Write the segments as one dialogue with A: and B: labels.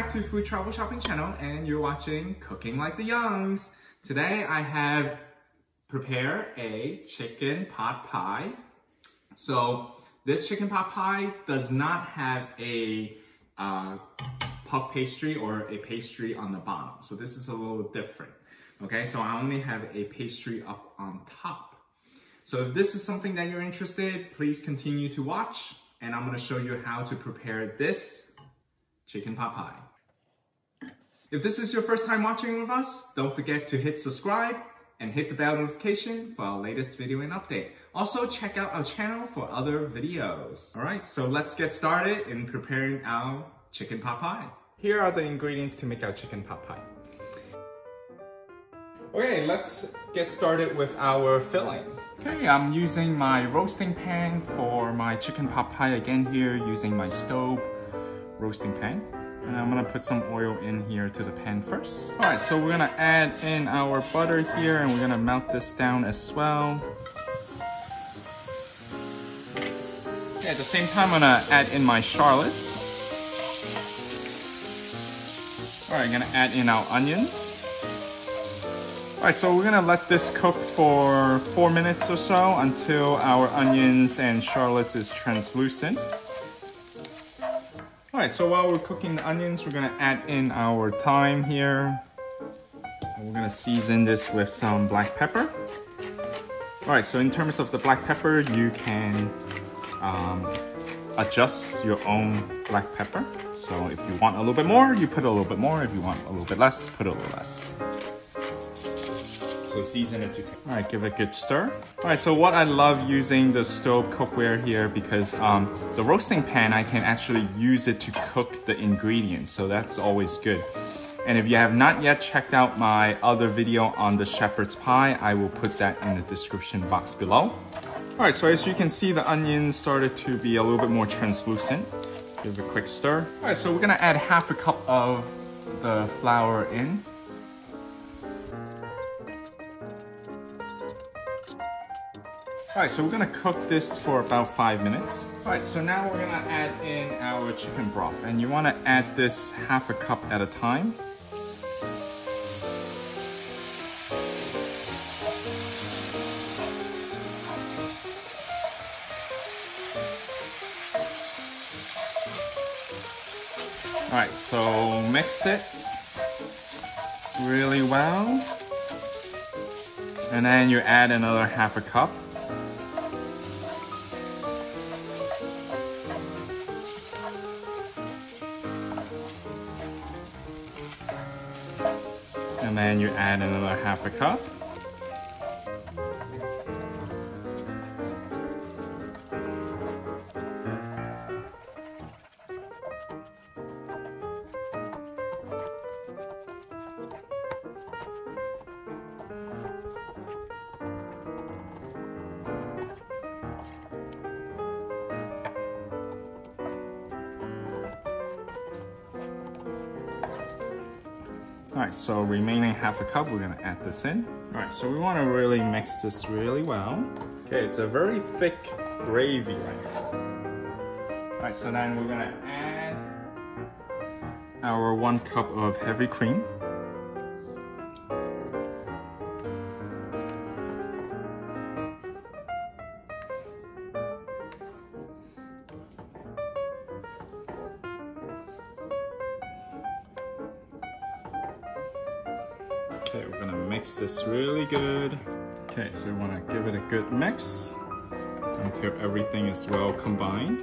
A: back to Food Travel Shopping channel and you're watching Cooking Like the Yeungs. Today I have prepared a chicken pot pie. So this chicken pot pie does not have a puff pastry or a pastry on the bottom. So this is a little different. Okay, so I only have a pastry up on top. So if this is something that you're interested, please continue to watch and I'm going to show you how to prepare this chicken pot pie. If this is your first time watching with us, don't forget to hit subscribe and hit the bell notification for our latest video and update. Also, check out our channel for other videos. All right, so let's get started in preparing our chicken pot pie. Here are the ingredients to make our chicken pot pie. Okay, let's get started with our filling. Okay, I'm using my roasting pan for my chicken pot pie again here, using my stove roasting pan. And I'm gonna put some oil in here to the pan first. All right, so we're gonna add in our butter here and we're gonna melt this down as well. Okay, at the same time, I'm gonna add in my shallots. All right, I'm gonna add in our onions. All right, so we're gonna let this cook for 4 minutes or so until our onions and shallots is translucent. All right, so while we're cooking the onions, we're gonna add in our thyme here. And we're gonna season this with some black pepper. All right, so in terms of the black pepper, you can adjust your own black pepper. So if you want a little bit more, you put a little bit more. If you want a little bit less, put a little less. So season it to taste. All right, give it a good stir. All right, so what I love using the stove cookware here because the roasting pan, I can actually use it to cook the ingredients. So that's always good. And if you have not yet checked out my other video on the shepherd's pie, I will put that in the description box below. All right, so as you can see, the onions started to be a little bit more translucent. Give it a quick stir. All right, so we're gonna add half a cup of the flour in. All right, so we're gonna cook this for about 5 minutes. All right, so now we're gonna add in our chicken broth, and you wanna add this half a cup at a time. All right, so mix it really well. And then you add another half a cup. And then you add another half a cup. All right, so remaining half a cup, we're gonna add this in. All right, so we wanna really mix this really well. Okay, it's a very thick gravy right here. All right, so then we're gonna add our 1 cup of heavy cream. Okay, we're gonna mix this really good. Okay, so we wanna give it a good mix until everything is well combined.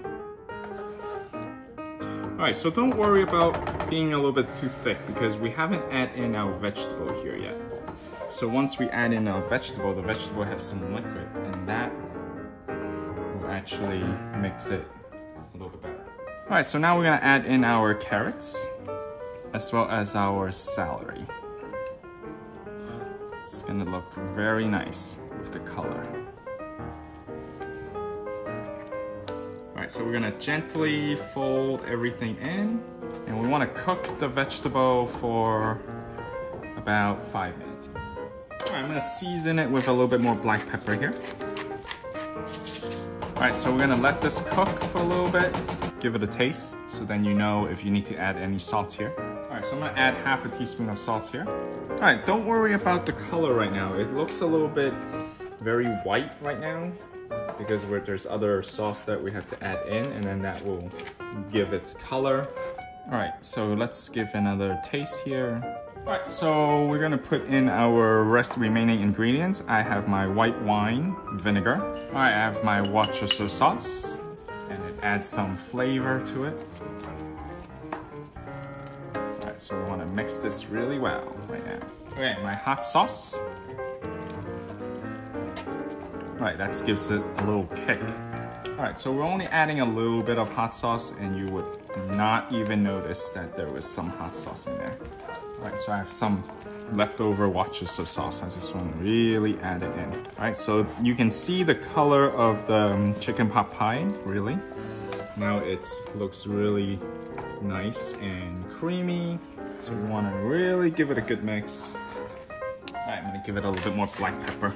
A: All right, so don't worry about being a little bit too thick because we haven't added in our vegetable here yet. So once we add in our vegetable, the vegetable has some liquid and that will actually mix it a little bit better. All right, so now we're gonna add in our carrots as well as our celery. It's gonna look very nice with the color. All right, so we're gonna gently fold everything in and we wanna cook the vegetable for about 5 minutes. All right, I'm gonna season it with a little bit more black pepper here. All right, so we're gonna let this cook for a little bit. Give it a taste, so then you know if you need to add any salt here. Alright, so I'm gonna add half a teaspoon of salt here. Alright, don't worry about the color right now. It looks a little bit very white right now because there's other sauce that we have to add in, and then that will give its color. Alright, so let's give another taste here. Alright, so we're gonna put in our remaining ingredients. I have my white wine vinegar. Alright, I have my Worcestershire sauce, and it adds some flavor to it. Alright, so we wanna mix this really well right now. Okay, my hot sauce. Alright, that gives it a little kick. Alright, so we're only adding a little bit of hot sauce, and you would not even notice that there was some hot sauce in there. Alright, so I have some leftover Worcestershire sauce. I just want to really add it in. Alright, so you can see the color of the chicken pot pie, really. Now it looks really nice and creamy. So we want to really give it a good mix. Alright, I'm going to give it a little bit more black pepper.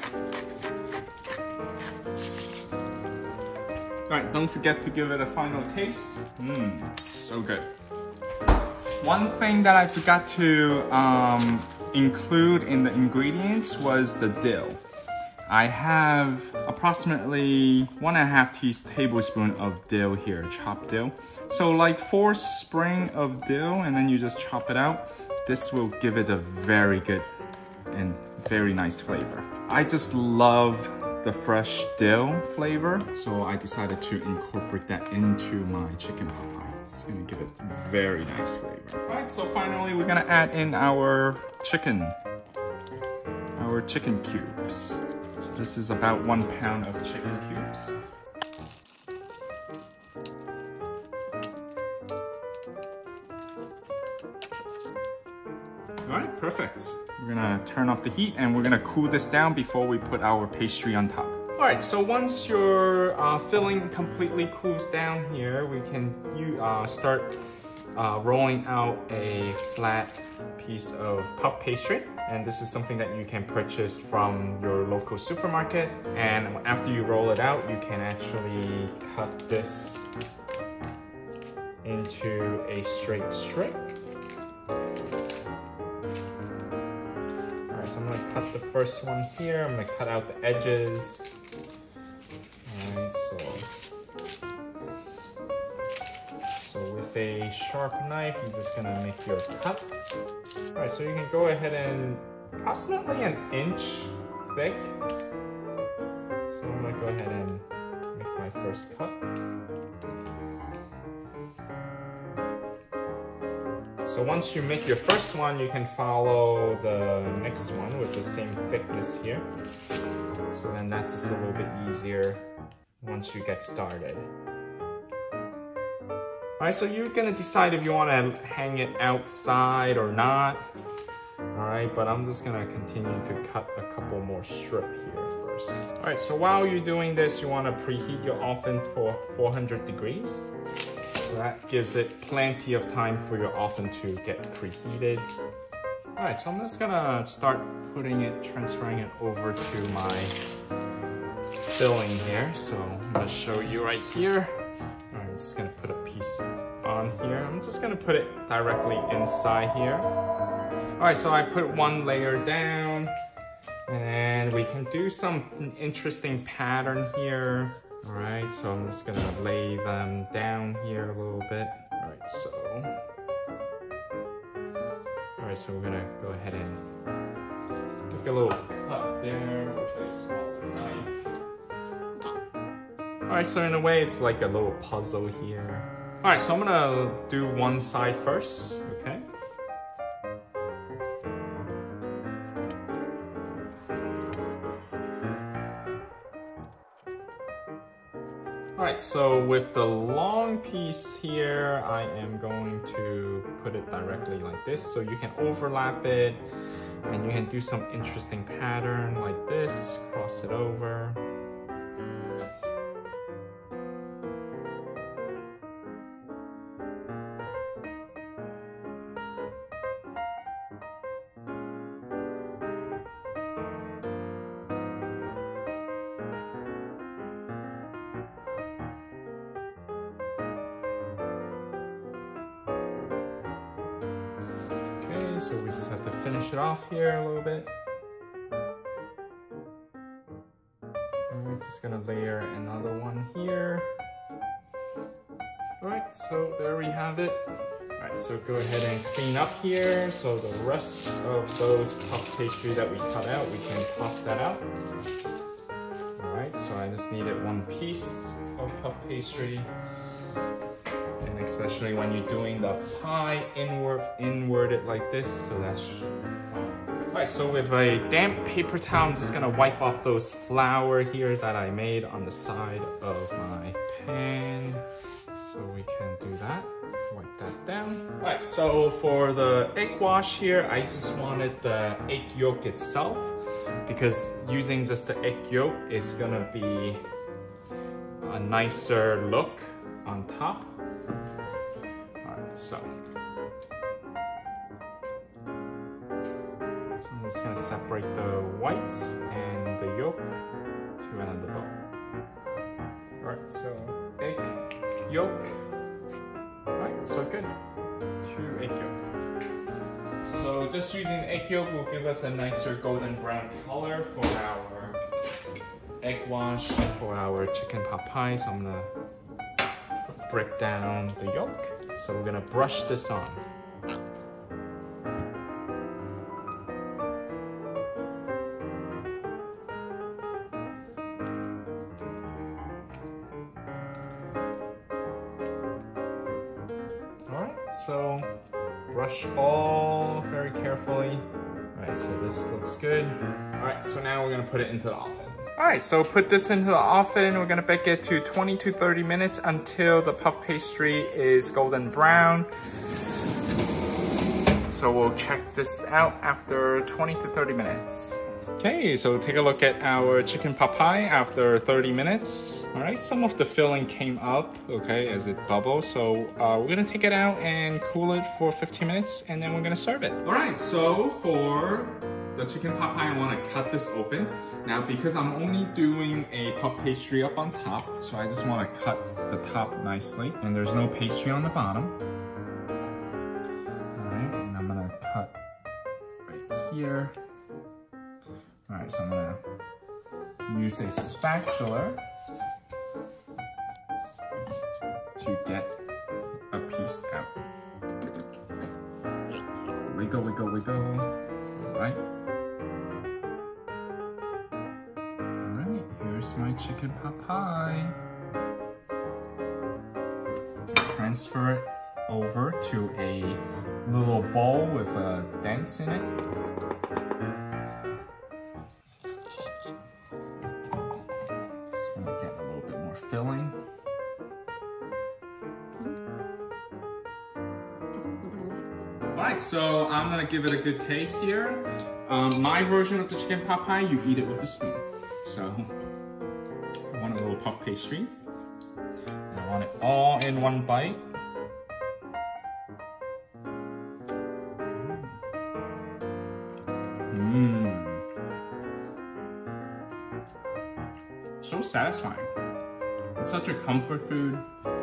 A: Alright, don't forget to give it a final taste. So good. One thing that I forgot to include in the ingredients was the dill. I have approximately 1.5 tablespoons of dill here, chopped dill. So like 4 spring of dill, and then you just chop it out. This will give it a very good and very nice flavor. I just love the fresh dill flavor, so I decided to incorporate that into my chicken pot pie. It's gonna give it very nice flavor. Alright, so finally we're gonna add in our chicken cubes. So this is about 1 pound of chicken cubes. Alright, perfect. We're gonna turn off the heat and we're gonna cool this down before we put our pastry on top. Alright, so once your filling completely cools down here, we can start rolling out a flat piece of puff pastry. And this is something that you can purchase from your local supermarket. And after you roll it out, you can actually cut this into a straight strip. So I'm gonna cut the first one here. I'm gonna cut out the edges. Alright, so with a sharp knife, you're just gonna make your cut. Alright, so you can go ahead and approximately 1 inch thick. So I'm gonna go ahead and make my first cut. So once you make your first one, you can follow the next one with the same thickness here. So then that's just a little bit easier once you get started. Alright, so you're gonna decide if you wanna hang it outside or not. Alright, but I'm just gonna continue to cut a couple more strips here first. Alright, so while you're doing this, you wanna preheat your oven for 400 degrees. So that gives it plenty of time for your oven to get preheated. Alright, so I'm just gonna start transferring it over to my filling here. So I'm gonna show you right here. Alright, I'm just gonna put a piece on here. I'm just gonna put it directly inside here. Alright, so I put 1 layer down, and we can do some interesting pattern here. Alright, so I'm just gonna lay them down here a little bit. Alright, so we're gonna go ahead and make a little cut there with a smaller knife. Alright, so in a way it's like a little puzzle here. Alright, so I'm gonna do one side first, okay? Alright, so with the long piece here, I am going to put it directly like this, so you can overlap it, and you can do some interesting pattern like this, cross it over. so we just have to finish it off here a little bit. And we're just gonna layer another one here. All right, so there we have it. All right, so go ahead and clean up here. So the rest of those puff pastry that we cut out, we can toss that out. All right, so I just needed one piece of puff pastry. And especially when you're doing the pie inwarded like this, so that's fine. All right, so with a damp paper towel, I'm just gonna wipe off those flour here that I made on the side of my pan. So we can do that, wipe that down. All right, so for the egg wash here, I just wanted the egg yolk itself because using just the egg yolk is gonna be a nicer look on top. All right, so I'm just gonna separate the whites and the yolk to another bowl. All right, so egg yolk. All right, so good. 2 egg yolk. So just using egg yolk will give us a nicer golden brown color for our egg wash for our chicken pot pie. So I'm gonna break down the yolk. So we're gonna brush this on. So brush all very carefully. All right, so this looks good. All right, so now we're gonna put it into the oven. All right, so put this into the oven. We're gonna bake it to 20 to 30 minutes until the puff pastry is golden brown. So we'll check this out after 20 to 30 minutes. Okay, so take a look at our chicken pot pie after 30 minutes. All right, some of the filling came up, okay, as it bubbles. So we're gonna take it out and cool it for 15 minutes and then we're gonna serve it. All right, so for the chicken pot pie, I wanna cut this open. Now, because I'm only doing a puff pastry up on top, so I just wanna cut the top nicely. And there's no pastry on the bottom. All right, and I'm gonna cut right here. All right, so I'm gonna use a spatula to get a piece out. Wiggle, wiggle, wiggle. All right. All right, here's my chicken pot pie. Transfer it over to a little bowl with a dent in it. Filling. Alright, so I'm gonna give it a good taste here. My version of the chicken pot pie, you eat it with a spoon. So, I want a little puff pastry. I want it all in one bite. So satisfying. It's such a comfort food.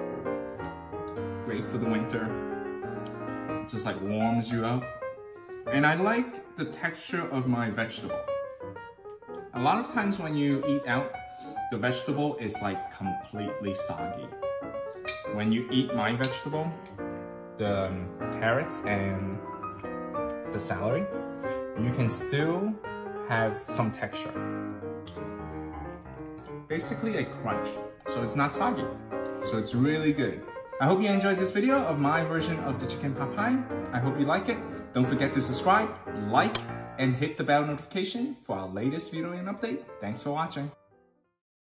A: Great for the winter. It just like warms you up. And I like the texture of my vegetable. A lot of times when you eat out, the vegetable is like completely soggy. When you eat my vegetable, the carrots and the celery, you can still have some texture. Basically a crunch. So it's not soggy. So it's really good. I hope you enjoyed this video of my version of the chicken pot pie. I hope you like it. Don't forget to subscribe, like, and hit the bell notification for our latest video and update. Thanks for watching.